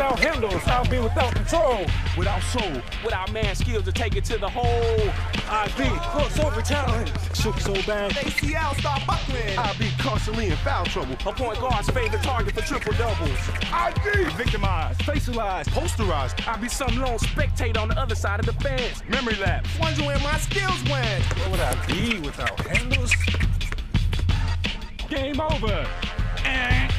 without handles. I'll be without control. Without soul. Without man skills to take it to the hole. I be crossover talent. Shook so bad. ACL start buckling. I be constantly in foul trouble. A point guard's favorite target for triple doubles. I be victimized, facialized, posterized. I be some lone spectator on the other side of the fence. Memory lapse. Wondering where my skills went. What would I be without handles? Game over.